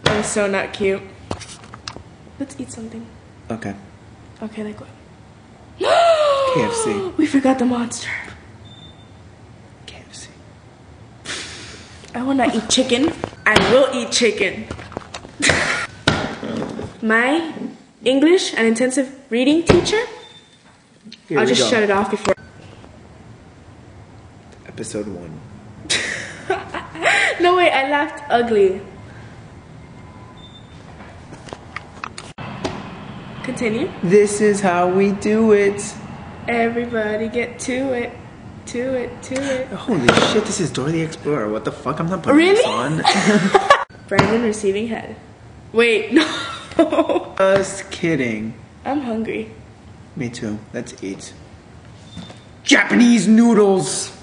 I'm so not cute. Let's eat something. Okay. Okay, like what? KFC. We forgot the monster. KFC. I will not eat chicken. I will eat chicken. My English and intensive reading teacher. I'll just shut it off before. Episode 1. No, wait, I laughed ugly. Continue. This is how we do it. Everybody get to it. To it, to it. Holy shit, this is Dora the Explorer. What the fuck? I'm not putting Really? this on. Brandon receiving head. Wait, no. Just kidding. I'm hungry. Me too. Let's eat. Japanese noodles.